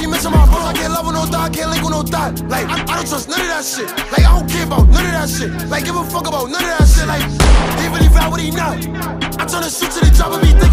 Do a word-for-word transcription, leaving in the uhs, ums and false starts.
you mention my bros, I can't love with no thought, can't link with no thought. Like, I, I don't trust none of that shit. Like, I don't care about none of that shit. Like, give a fuck about none of that shit. Like, even if I what he not. I turn the shit to the drop and be